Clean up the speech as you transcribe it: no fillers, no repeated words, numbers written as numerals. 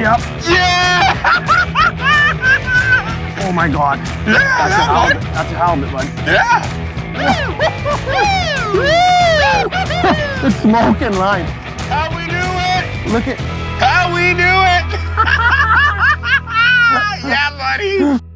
Yep. Yeah! Oh my God. Yeah, That's a halibut, bud. Yeah! It's smoking line. How we do it? Look at. How we do it? Yeah, buddy.